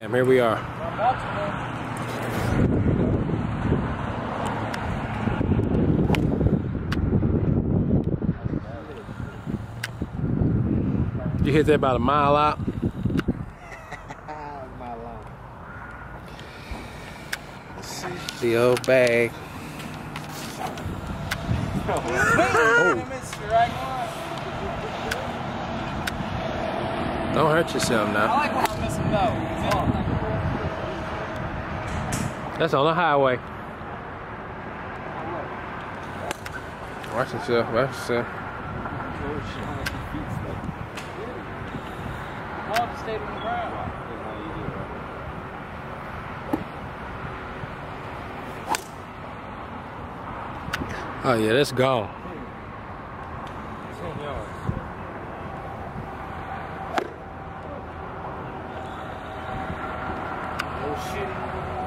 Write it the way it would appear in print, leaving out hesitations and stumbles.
And here we are. You hit that about a mile out? Mile out. Let's see. The old bag. Oh. Don't hurt yourself now. I like when I miss him though. That's on the highway. Watch yourself, watch yourself. Stayed on the ground. Oh yeah, that's gone. 10 yards. Oh shit.